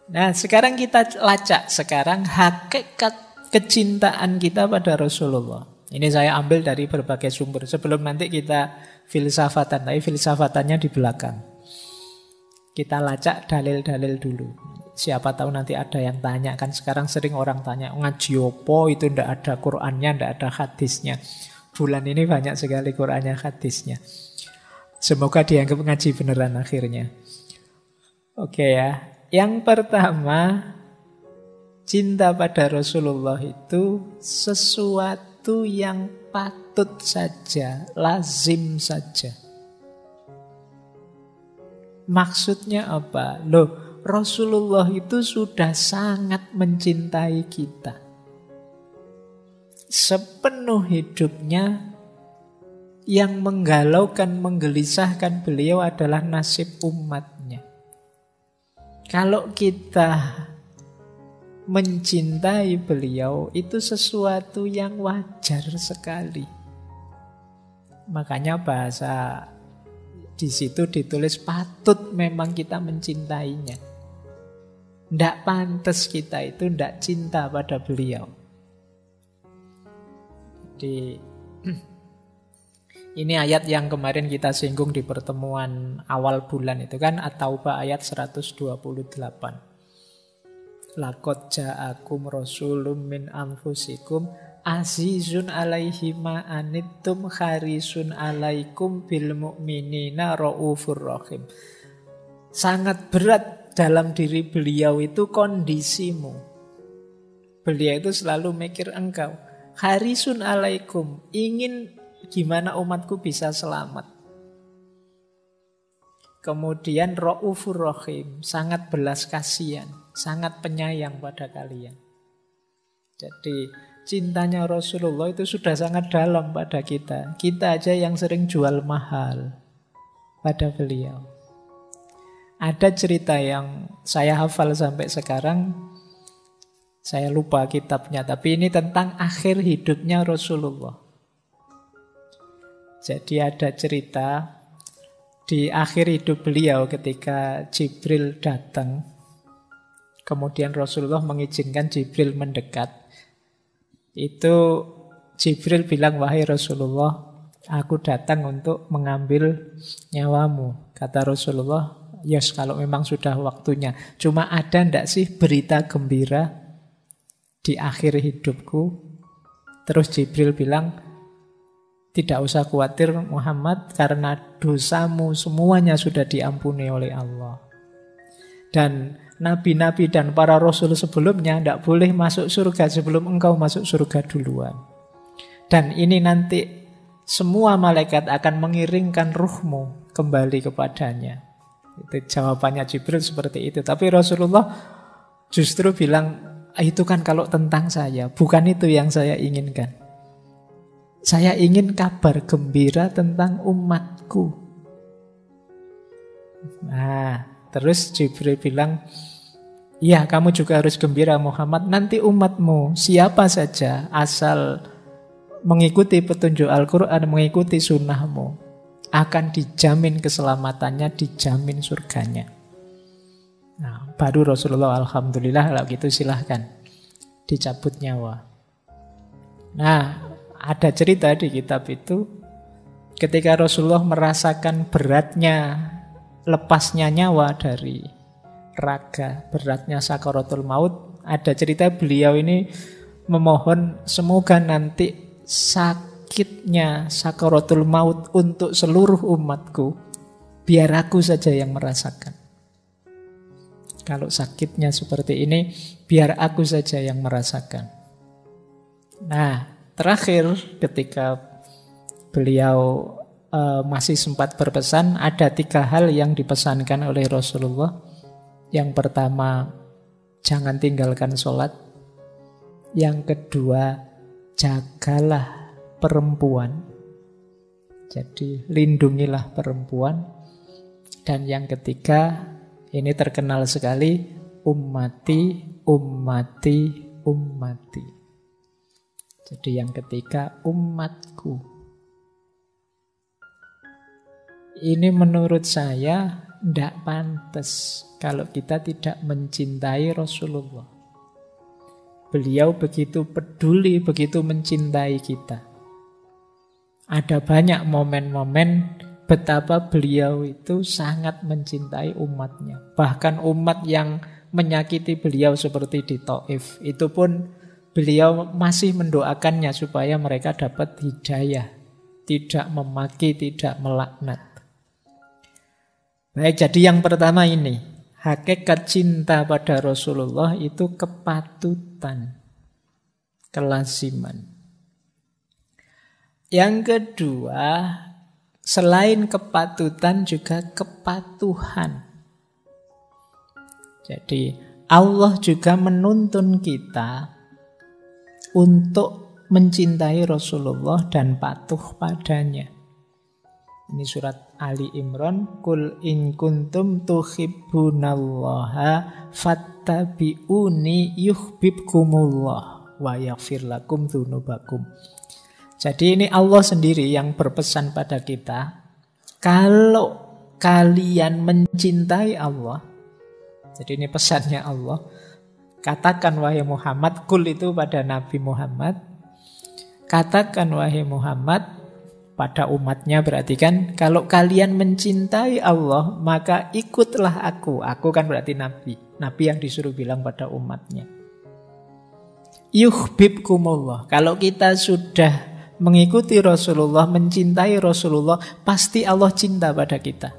Nah, sekarang kita lacak sekarang hakikat kecintaan kita pada Rasulullah. Ini saya ambil dari berbagai sumber. Sebelum nanti kita filsafatan, tapi filsafatannya di belakang. Kita lacak dalil-dalil dulu. Siapa tahu nanti ada yang tanya. Kan sekarang sering orang tanya, ngaji opo itu ndak ada Qur'annya, ndak ada hadisnya. Bulan ini banyak sekali Qur'annya, hadisnya. Semoga dianggap ngaji beneran akhirnya. Oke ya. Yang pertama, cinta pada Rasulullah itu sesuatu yang patut saja, lazim saja. Maksudnya apa? Loh, Rasulullah itu sudah sangat mencintai kita. Sepenuh hidupnya yang menggalaukan, menggelisahkan beliau adalah nasib umatnya. Kalau kita mencintai beliau, itu sesuatu yang wajar sekali. Makanya bahasa di situ ditulis patut memang kita mencintainya. Ndak pantas kita itu ndak cinta pada beliau. Ini ayat yang kemarin kita singgung di pertemuan awal bulan itu kan, At-Taubah ayat 128. Laqad ja'akum rasulun min anfusikum azizun alaihi ma anittum harisun alaikum bil mu'minina raufur rahim. Sangat berat dalam diri beliau itu kondisimu. Beliau itu selalu mikir engkau. Harisun alaikum, ingin gimana umatku bisa selamat. Kemudian raufur rahim, sangat belas kasihan, sangat penyayang pada kalian. Jadi cintanya Rasulullah itu sudah sangat dalam pada kita. Kita aja yang sering jual mahal pada beliau. Ada cerita yang saya hafal sampai sekarang, saya lupa kitabnya, tapi ini tentang akhir hidupnya Rasulullah. Jadi ada cerita di akhir hidup beliau ketika Jibril datang. Kemudian Rasulullah mengizinkan Jibril mendekat. Itu Jibril bilang, wahai Rasulullah, aku datang untuk mengambil nyawamu. Kata Rasulullah, yes, kalau memang sudah waktunya. Cuma ada ndak sih berita gembira di akhir hidupku? Terus Jibril bilang, tidak usah khawatir Muhammad, karena dosamu semuanya sudah diampuni oleh Allah. Dan nabi-nabi dan para rasul sebelumnya tidak boleh masuk surga sebelum engkau masuk surga duluan. Dan ini nanti semua malaikat akan mengiringkan ruhmu kembali kepadanya. Itu jawabannya Jibril seperti itu. Tapi Rasulullah justru bilang, itu kan kalau tentang saya, bukan itu yang saya inginkan. Saya ingin kabar gembira tentang umatku. Nah, terus Jibril bilang, iya, kamu juga harus gembira Muhammad. Nanti umatmu siapa saja asal mengikuti petunjuk Al-Quran, mengikuti sunnahmu, akan dijamin keselamatannya, dijamin surganya. Nah, baru Rasulullah, alhamdulillah, kalau gitu silahkan dicabut nyawa. Nah, ada cerita di kitab itu, ketika Rasulullah merasakan beratnya lepasnya nyawa dari raga, beratnya sakaratul maut, ada cerita beliau ini memohon semoga nanti sakitnya sakaratul maut untuk seluruh umatku, biar aku saja yang merasakan. Kalau sakitnya seperti ini, biar aku saja yang merasakan. Nah, terakhir ketika beliau masih sempat berpesan, ada 3 hal yang dipesankan oleh Rasulullah. Yang pertama, jangan tinggalkan sholat. Yang kedua, jagalah perempuan. Jadi lindungilah perempuan. Dan yang ketiga, ini terkenal sekali, ummati, ummati, ummati. Jadi yang ketiga, umatku. Ini menurut saya tidak pantas kalau kita tidak mencintai Rasulullah. Beliau begitu peduli, begitu mencintai kita. Ada banyak momen-momen betapa beliau itu sangat mencintai umatnya. Bahkan umat yang menyakiti beliau seperti di Taif, itu pun beliau masih mendoakannya supaya mereka dapat hidayah, tidak memaki, tidak melaknat. Baik, jadi yang pertama ini, hakikat cinta pada Rasulullah itu kepatutan, kelaziman. Yang kedua, selain kepatutan juga kepatuhan. Jadi Allah juga menuntun kita untuk mencintai Rasulullah dan patuh padanya. Ini surat Ali Imran, Qul in kuntum tuhibbunallaha fattabi'uni yuhibbukumullah wa yaghfir lakum dzunubakum. Jadi ini Allah sendiri yang berpesan pada kita, kalau kalian mencintai Allah, jadi ini pesannya Allah, katakan wahai Muhammad, kul itu pada Nabi Muhammad, katakan wahai Muhammad pada umatnya, berarti kan kalau kalian mencintai Allah maka ikutlah aku. Aku kan berarti Nabi yang disuruh bilang pada umatnya. Yuhibbukumullah. Kalau kita sudah mengikuti Rasulullah, mencintai Rasulullah, pasti Allah cinta pada kita.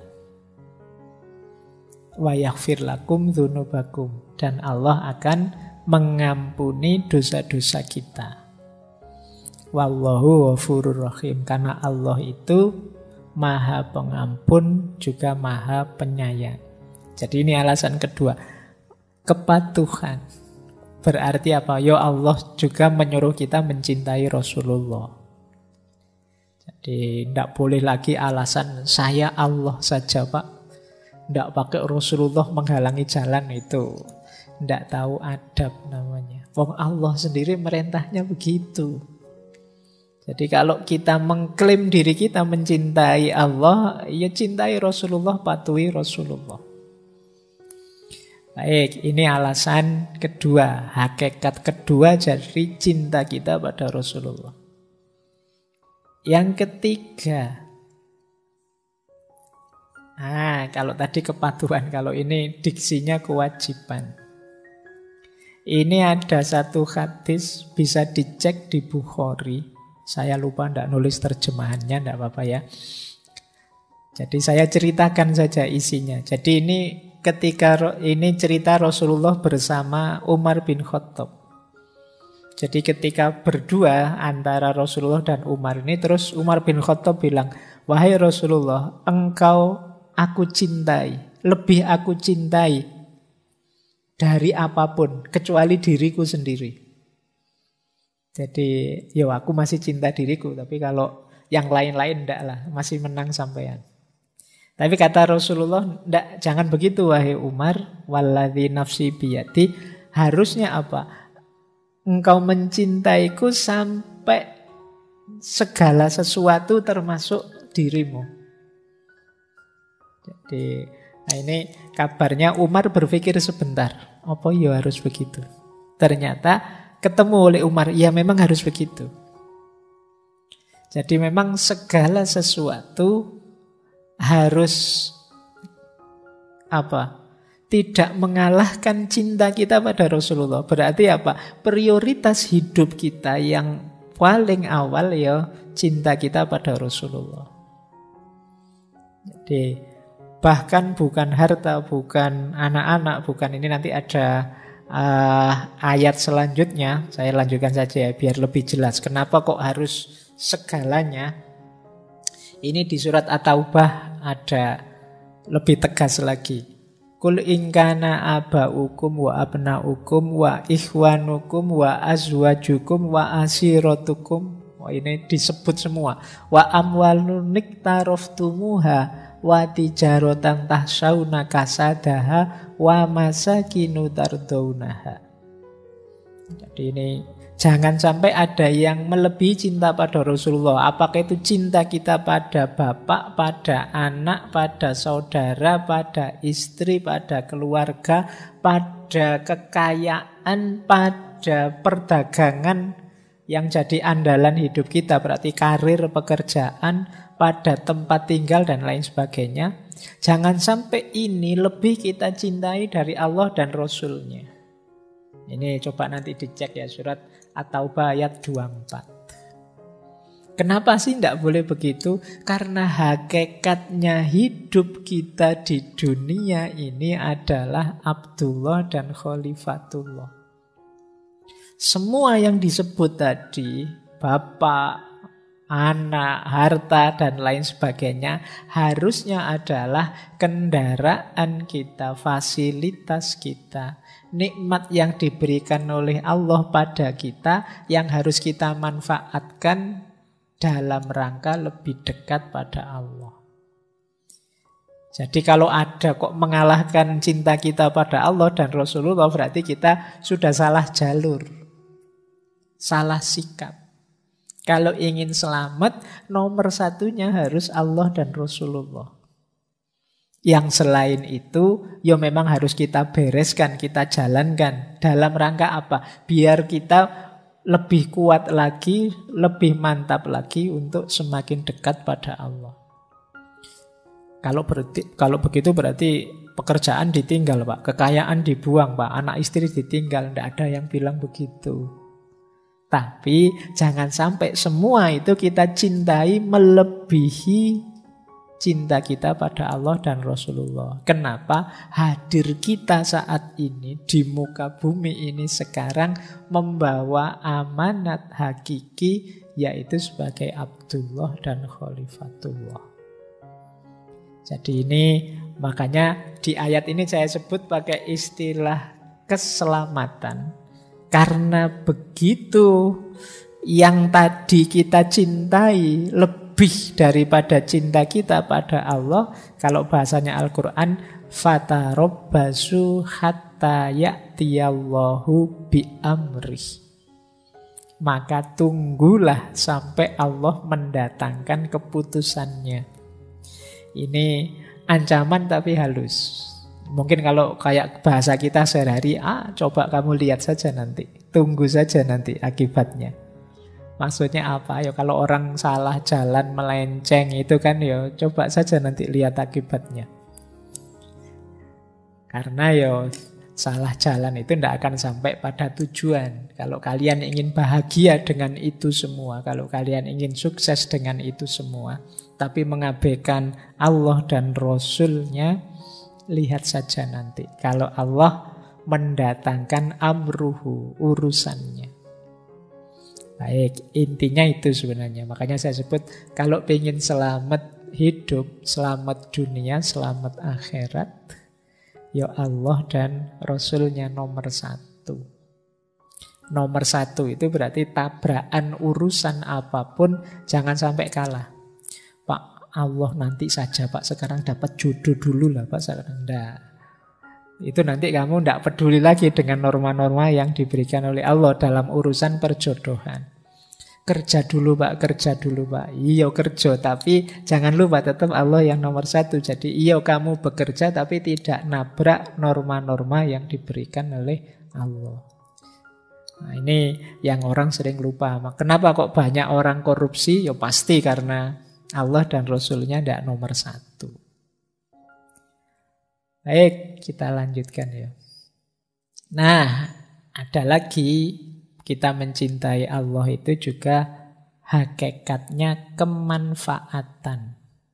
Wa yaghfir lakum dzunubakum, dan Allah akan mengampuni dosa-dosa kita. Wallahu ghafurur rahim, karena Allah itu Maha Pengampun juga Maha Penyayang. Jadi ini alasan kedua, kepatuhan. Berarti apa? Ya Allah juga menyuruh kita mencintai Rasulullah. Jadi tidak boleh lagi alasan saya Allah saja Pak, tidak pakai Rasulullah menghalangi jalan, itu tidak tahu adab namanya. Wong Allah sendiri merintahnya begitu. Jadi kalau kita mengklaim diri kita mencintai Allah, ya cintai Rasulullah, patuhi Rasulullah. Baik, ini alasan kedua, hakikat kedua dari cinta kita pada Rasulullah. Yang ketiga, kalau tadi kepatuhan, kalau ini diksinya kewajiban. Ini ada satu hadis, bisa dicek di Bukhari. Saya lupa tidak nulis terjemahannya, tidak apa-apa ya. Jadi saya ceritakan saja isinya. Jadi ini cerita Rasulullah bersama Umar bin Khattab. Jadi ketika berdua antara Rasulullah dan Umar ini, terus Umar bin Khattab bilang, wahai Rasulullah, engkau aku cintai, lebih aku cintai dari apapun, kecuali diriku sendiri. Jadi, aku masih cinta diriku, tapi kalau yang lain-lain enggak lah, masih menang sampean. Tapi kata Rasulullah, enggak, jangan begitu wahai Umar, walladzi nafsi biyadi, harusnya apa? Engkau mencintaiku sampai segala sesuatu termasuk dirimu. Jadi, ini kabarnya Umar berpikir sebentar, apa ya harus begitu? Ternyata ketemu oleh Umar, ya memang harus begitu. Jadi memang segala sesuatu harus tidak mengalahkan cinta kita pada Rasulullah. Berarti apa? Prioritas hidup kita yang paling awal ya cinta kita pada Rasulullah. Jadi bahkan bukan harta, bukan anak-anak, bukan ini, nanti ada ayat selanjutnya, saya lanjutkan saja ya biar lebih jelas kenapa kok harus segalanya. Ini di surat At-Taubah ada lebih tegas lagi. Qul in kana abaukum wa abnaukum wa ikhwanukum wa azwajukum wa asiratukum. Ini disebut semua. Wa amwalun niktaraftumuha wa tijaratan tahsyauna kasadaha wa masakinu tardaunaha. Jadi ini Jangan sampai ada yang melebihi cinta pada Rasulullah. Apakah itu cinta kita pada bapak, pada anak, pada saudara, pada istri, pada keluarga, pada kekayaan, pada perdagangan yang jadi andalan hidup kita. Berarti karir, pekerjaan, pada tempat tinggal dan lain sebagainya. Jangan sampai ini lebih kita cintai dari Allah dan Rasulnya. Ini coba nanti dicek ya, surat At-Taubah ayat 24. Kenapa sih tidak boleh begitu? Karena hakikatnya hidup kita di dunia ini adalah Abdullah dan Khalifatullah. Semua yang disebut tadi, bapak, anak, harta, dan lain sebagainya, harusnya adalah kendaraan kita, fasilitas kita, nikmat yang diberikan oleh Allah pada kita yang harus kita manfaatkan dalam rangka lebih dekat pada Allah. Jadi kalau ada kok mengalahkan cinta kita pada Allah dan Rasulullah, berarti kita sudah salah jalur, salah sikap. Kalau ingin selamat, nomor satunya harus Allah dan Rasulullah. Yang selain itu, ya memang harus kita bereskan, kita jalankan. Dalam rangka apa? Biar kita lebih kuat lagi, lebih mantap lagi untuk semakin dekat pada Allah. Kalau begitu berarti pekerjaan ditinggal, Pak. Kekayaan dibuang, Pak. Anak istri ditinggal. Tidak ada yang bilang begitu. Tapi jangan sampai semua itu kita cintai melebihi cinta kita pada Allah dan Rasulullah. Kenapa? Hadir kita saat ini di muka bumi ini sekarang membawa amanat hakiki, yaitu sebagai Abdullah dan Khalifatullah. Jadi ini makanya di ayat ini saya sebut pakai istilah keselamatan. Karena begitu yang tadi kita cintai lebih daripada cinta kita pada Allah. Kalau bahasanya Al-Quran, fatarabbasu hatta ya'tiyallahu bi'amrih. Maka tunggulah sampai Allah mendatangkan keputusannya. Ini ancaman tapi halus. Mungkin kalau kayak bahasa kita sehari-hari, coba kamu lihat saja nanti. Tunggu saja nanti akibatnya. Maksudnya apa? Ya kalau orang salah jalan melenceng itu kan ya coba saja nanti lihat akibatnya. Karena ya salah jalan itu tidak akan sampai pada tujuan. Kalau kalian ingin bahagia dengan itu semua, kalau kalian ingin sukses dengan itu semua, tapi mengabaikan Allah dan Rasulnya, lihat saja nanti kalau Allah mendatangkan amruhu, urusannya. Baik, intinya itu sebenarnya. Makanya saya sebut kalau ingin selamat hidup, selamat dunia, selamat akhirat, ya Allah dan Rasulnya nomor satu. Nomor satu itu berarti tabrakan urusan apapun jangan sampai kalah. Allah nanti saja Pak, sekarang dapat jodoh dulu lah Pak, sekarang enggak. Itu nanti kamu enggak peduli lagi dengan norma-norma yang diberikan oleh Allah dalam urusan perjodohan. Kerja dulu Pak, kerja dulu Pak. Iya kerja, tapi jangan lupa tetap Allah yang nomor satu. Jadi iya kamu bekerja tapi tidak nabrak norma-norma yang diberikan oleh Allah. Nah ini yang orang sering lupa. Kenapa kok banyak orang korupsi? Ya pasti karena Allah dan Rasulnya tidak nomor satu. Baik, kita lanjutkan ya. Nah, ada lagi kita mencintai Allah itu juga hakikatnya kemanfaatan.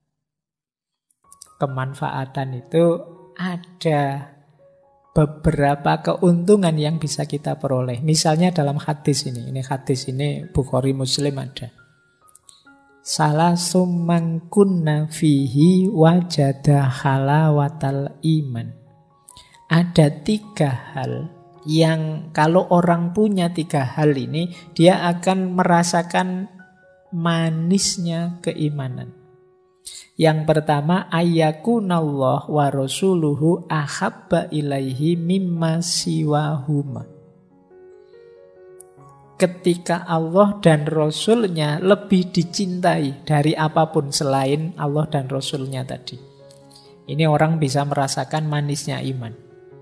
Kemanfaatan itu ada beberapa keuntungan yang bisa kita peroleh. Misalnya dalam hadis ini hadis ini Bukhari Muslim ada. Salah summan kunna fihi wajada halawatal iman. Ada 3 hal yang kalau orang punya 3 hal ini, dia akan merasakan manisnya keimanan. Yang pertama, ayyakunallah wa rasuluhu ahabba ilaihi mimma siwahuma. ketika Allah dan Rasul-Nya lebih dicintai dari apapun selain Allah dan Rasul-Nya tadi. Ini orang bisa merasakan manisnya iman.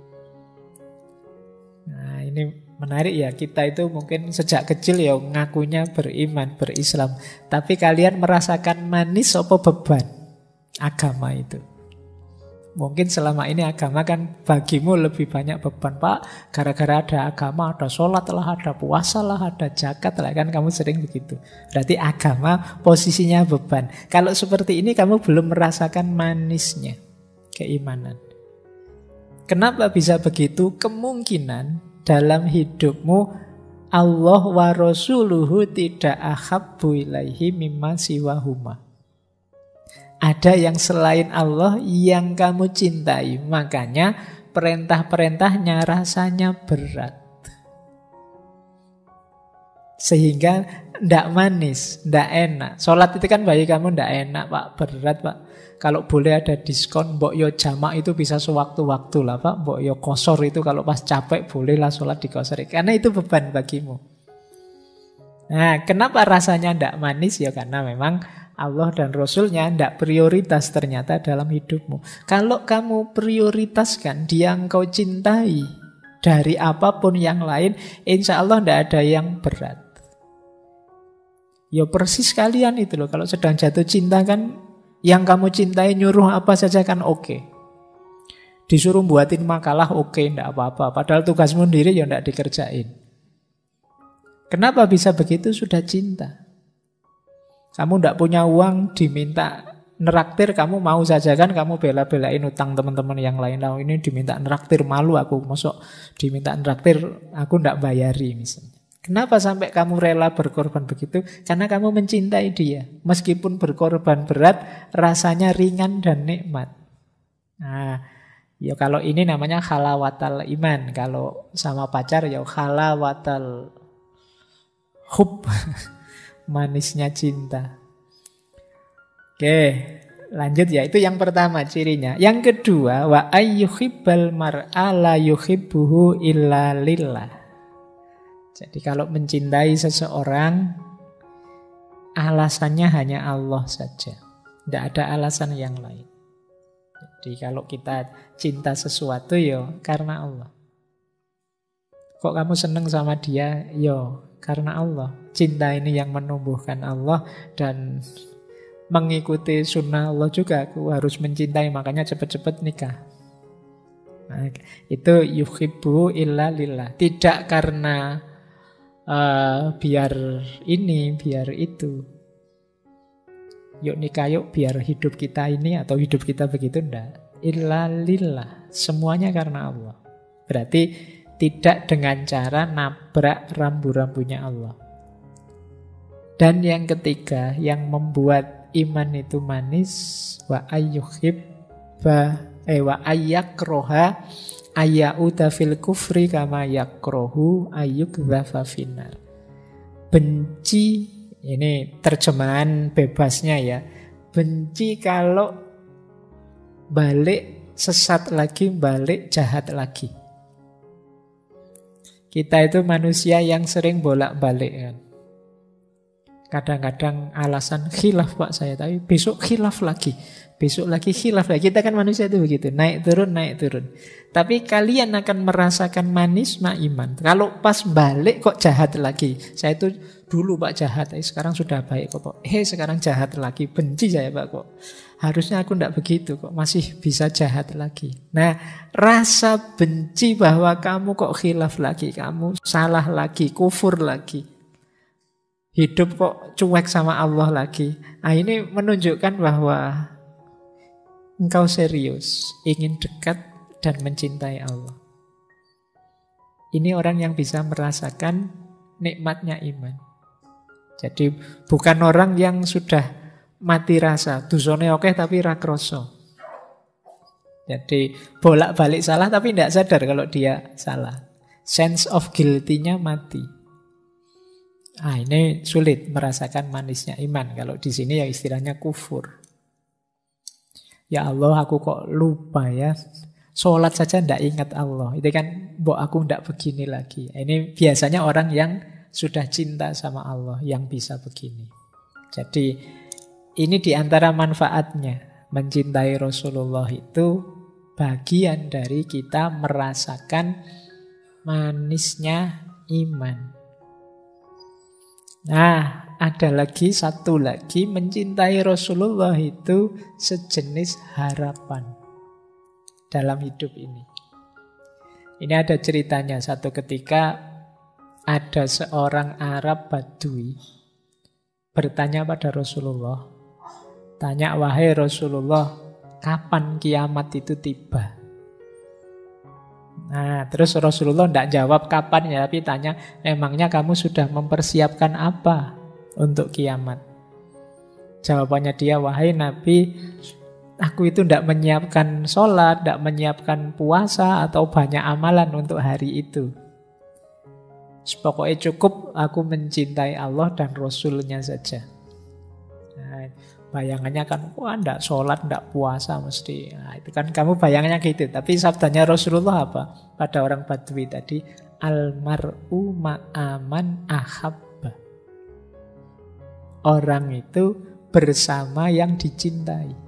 Nah, ini menarik ya. Kita itu mungkin sejak kecil ya ngakunya beriman, berislam. Tapi kalian merasakan manis apa beban agama itu? Mungkin selama ini agama kan bagimu lebih banyak beban, Pak. Gara-gara ada agama, ada sholat lah, ada puasa lah, ada zakat lah. Kan kamu sering begitu. Berarti agama posisinya beban. Kalau seperti ini kamu belum merasakan manisnya keimanan. Kenapa bisa begitu? Kemungkinan dalam hidupmu Allah wa rasuluhu tidak ahabbu ilaihi mimma siwahuma. Ada yang selain Allah yang kamu cintai. Makanya perintah-perintahnya rasanya berat. Sehingga tidak manis, tidak enak. Sholat itu kan bagi kamu tidak enak, Pak. Berat, Pak. Kalau boleh ada diskon, mbok yo jamak itu bisa sewaktu-waktu lah, Pak. Mbok yo kosor itu kalau pas capek bolehlah sholat dikosori. Karena itu beban bagimu. Nah, kenapa rasanya tidak manis? Ya karena memang Allah dan Rasul-Nya tidak prioritas ternyata dalam hidupmu. Kalau kamu prioritaskan dia engkau cintai dari apapun yang lain, insya Allah tidak ada yang berat. Ya persis kalian itu loh. Kalau sedang jatuh cinta kan, yang kamu cintai nyuruh apa saja kan oke. Disuruh buatin makalah oke, tidak apa-apa. Padahal tugasmu sendiri ya tidak dikerjain. Kenapa bisa begitu? Sudah cinta. Kamu tidak punya uang, diminta neraktir, kamu mau saja kan, kamu bela-belain utang teman-teman yang lain. Nah, ini diminta neraktir, malu aku, masuk diminta neraktir, aku tidak bayari misalnya. Kenapa sampai kamu rela berkorban begitu? Karena kamu mencintai dia. Meskipun berkorban berat, rasanya ringan dan nikmat. Nah, ya kalau ini namanya halawatal iman. Kalau sama pacar ya halawatal hub. Manisnya cinta. Oke, lanjut ya. Itu yang pertama cirinya. Yang kedua, wa ayyuhibbal mar'a la yuhibbuhu illa lillah. Jadi kalau mencintai seseorang, alasannya hanya Allah saja. Tidak ada alasan yang lain. Jadi kalau kita cinta sesuatu ya karena Allah. Kok kamu seneng sama dia? Yo, karena Allah. Cinta ini yang menumbuhkan Allah. Dan mengikuti sunnah Allah juga. Aku harus mencintai, makanya cepat-cepat nikah. Nah, itu yuhibbu illa lillah. Tidak karena biar ini, biar itu. Yuk nikah yuk, biar hidup kita ini atau hidup kita begitu. Tidak. Illa lillah. Semuanya karena Allah. Berarti tidak dengan cara nabrak rambu-rambunya Allah. Dan yang ketiga, yang membuat iman itu manis, wa ayyakroha ayyauda fil kufri kama yakrohu ayyukdhafa finnar. Benci, ini terjemahan bebasnya ya. Benci kalau balik sesat lagi, balik jahat lagi. Kita itu manusia yang sering bolak-balik kan. Kadang-kadang alasan khilaf Pak saya, tapi besok khilaf lagi. Besok lagi khilaf lagi. Kita kan manusia itu begitu, naik turun, naik turun. Tapi kalian akan merasakan manisnya iman. Kalau pas balik kok jahat lagi. Saya itu dulu Pak jahat, sekarang sudah baik kok Pak. Sekarang jahat lagi, benci saya Pak kok. Harusnya aku tidak begitu kok, masih bisa jahat lagi. Nah, rasa benci bahwa kamu kok khilaf lagi, kamu salah lagi, kufur lagi. Hidup kok cuek sama Allah lagi. Nah, ini menunjukkan bahwa engkau serius, ingin dekat dan mencintai Allah. Ini orang yang bisa merasakan nikmatnya iman. Jadi bukan orang yang sudah mati rasa, dusone oke tapi ra kroso. Jadi bolak-balik salah tapi tidak sadar kalau dia salah. Sense of guilty-nya mati. Ini sulit merasakan manisnya iman. Kalau di sini ya istilahnya kufur. Ya Allah, aku kok lupa ya. Sholat saja tidak ingat Allah. Itu kan, mbok aku tidak begini lagi. Ini biasanya orang yang sudah cinta sama Allah yang bisa begini. Jadi ini diantara manfaatnya. Mencintai Rasulullah itu bagian dari kita merasakan manisnya iman. Nah, ada lagi, satu lagi, mencintai Rasulullah itu sejenis harapan dalam hidup ini. Ini ada ceritanya, satu ketika ada seorang Arab Badui bertanya pada Rasulullah, tanya, wahai Rasulullah, kapan kiamat itu tiba? Nah, terus Rasulullah tidak jawab kapan ya, tapi tanya, emangnya kamu sudah mempersiapkan apa untuk kiamat? Jawabannya dia, wahai Nabi, aku itu tidak menyiapkan sholat, tidak menyiapkan puasa atau banyak amalan untuk hari itu. Pokoknya cukup aku mencintai Allah dan Rasulnya saja. Nah, bayangannya kan, wah tidak sholat, tidak puasa mesti. Nah, itu kan kamu bayangannya gitu. Tapi sabdanya Rasulullah apa? Pada orang Badui tadi, almar'u ma'aman ahabba. Orang itu bersama yang dicintai.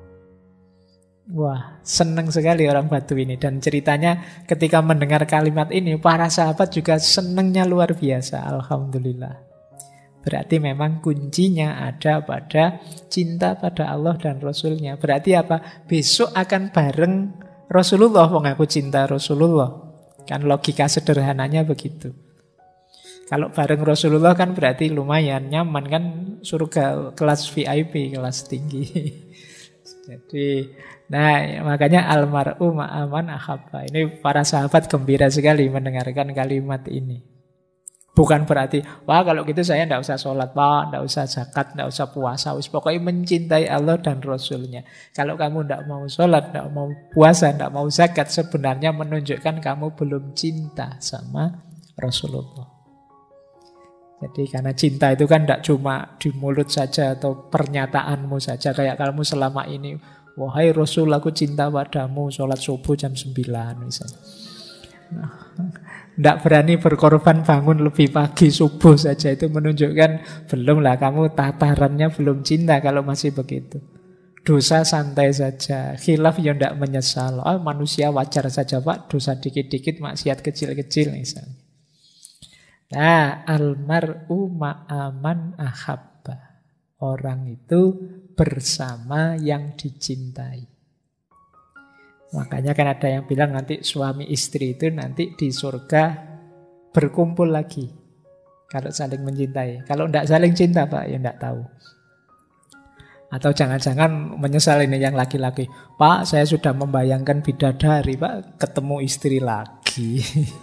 Wah, senang sekali orang Badui ini. Dan ceritanya ketika mendengar kalimat ini, para sahabat juga senangnya luar biasa. Alhamdulillah. Berarti memang kuncinya ada pada cinta pada Allah dan Rasulnya. Berarti apa? Besok akan bareng Rasulullah. Wong aku cinta Rasulullah. Kan logika sederhananya begitu. Kalau bareng Rasulullah kan berarti lumayan nyaman kan, surga kelas VIP, kelas tinggi. Jadi, nah makanya almar'u ma'aman ahabba. Ini para sahabat gembira sekali mendengarkan kalimat ini. Bukan berarti, wah kalau gitu saya tidak usah sholat, wah tidak usah zakat, tidak usah puasa. Pokoknya mencintai Allah dan Rasulnya. Kalau kamu tidak mau sholat, tidak mau puasa, tidak mau zakat, sebenarnya menunjukkan kamu belum cinta sama Rasulullah. Jadi karena cinta itu kan tidak cuma di mulut saja atau pernyataanmu saja. Kayak kamu selama ini, wahai Rasul aku cinta padamu, sholat subuh jam 9 misalnya. Nah, tidak berani berkorban bangun lebih pagi subuh saja, itu menunjukkan belumlah kamu tatarannya belum cinta kalau masih begitu. Dosa santai saja, khilaf ya tidak menyesal. Oh, manusia wajar saja Pak, dosa dikit-dikit, maksiat kecil-kecil misalnya. Nah, almar'u ma'aman ahabba. Orang itu bersama yang dicintai. Makanya kan ada yang bilang nanti suami istri itu nanti di surga berkumpul lagi. Kalau saling mencintai. Kalau tidak saling cinta Pak, ya tidak tahu. Atau jangan-jangan menyesal ini yang laki-laki. Pak, saya sudah membayangkan bidadari Pak, ketemu istri lagi.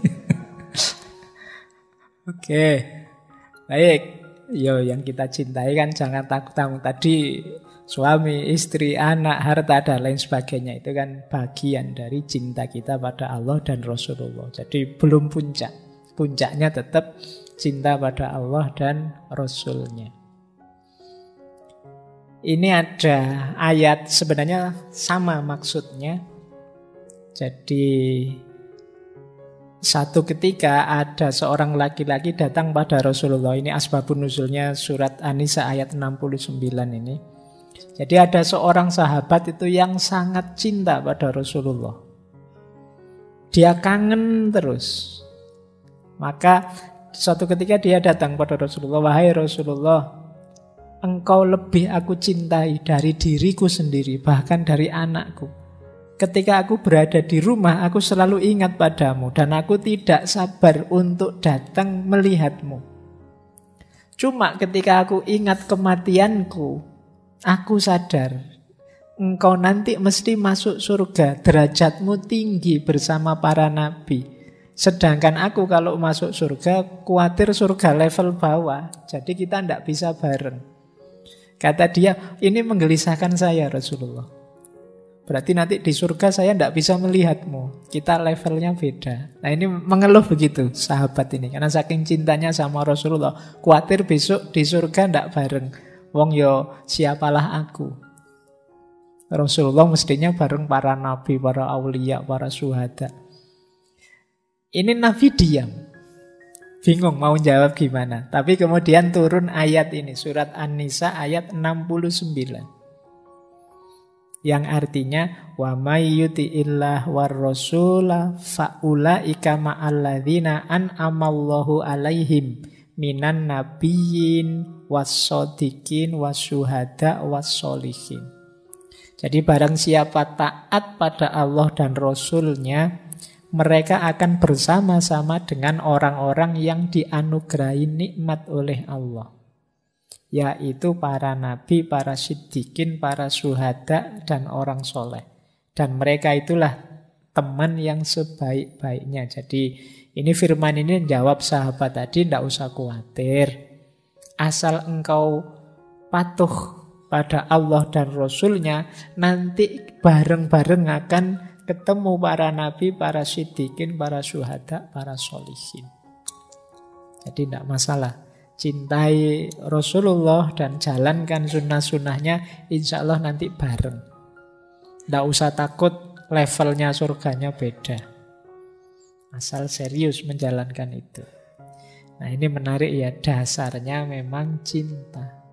Oke, baik. Yo, yang kita cintai kan jangan takut-takut. Tadi suami, istri, anak, harta, dan lain sebagainya. Itu kan bagian dari cinta kita pada Allah dan Rasulullah. Jadi belum puncak. Puncaknya tetap cinta pada Allah dan Rasulnya. Ini ada ayat sebenarnya sama maksudnya. Jadi satu ketika ada seorang laki-laki datang pada Rasulullah. Ini asbabun nuzulnya surat An-Nisa ayat 69 ini. Jadi ada seorang sahabat itu yang sangat cinta pada Rasulullah. Dia kangen terus. Maka suatu ketika dia datang pada Rasulullah. Wahai Rasulullah, engkau lebih aku cintai dari diriku sendiri, bahkan dari anakku. Ketika aku berada di rumah, aku selalu ingat padamu dan aku tidak sabar untuk datang melihatmu. Cuma ketika aku ingat kematianku, aku sadar engkau nanti mesti masuk surga, derajatmu tinggi bersama para nabi. Sedangkan aku kalau masuk surga, khawatir surga level bawah, jadi kita tidak bisa bareng. Kata dia, ini menggelisahkan saya Rasulullah. Berarti nanti di surga saya tidak bisa melihatmu. Kita levelnya beda. Nah ini mengeluh begitu sahabat ini. Karena saking cintanya sama Rasulullah. Khawatir besok di surga tidak bareng. Wong yo siapalah aku. Rasulullah mestinya bareng para nabi, para aulia, para syuhada. Ini nabi diam. Bingung mau jawab gimana. Tapi kemudian turun ayat ini, surat An-Nisa ayat 69. Yang artinya wa may yuti'illah war rasula faulaika ma'alladzina an'amallahu alaihim minan nabiyyin wassodiqin wasyuhada wassolihin. Jadi barang siapa taat pada Allah dan Rasulnya, mereka akan bersama-sama dengan orang-orang yang dianugerahi nikmat oleh Allah, yaitu para nabi, para siddiqin, para syuhada, dan orang soleh. Dan mereka itulah teman yang sebaik-baiknya. Jadi ini firman ini jawab sahabat tadi, tidak usah khawatir. Asal engkau patuh pada Allah dan Rasulnya, nanti bareng-bareng akan ketemu para nabi, para siddiqin, para syuhada, para solihin. Jadi tidak masalah. Cintai Rasulullah dan jalankan sunnah-sunnahnya, insya Allah nanti bareng. Tidak usah takut levelnya surganya beda. Asal serius menjalankan itu. Nah ini menarik ya, dasarnya memang cinta.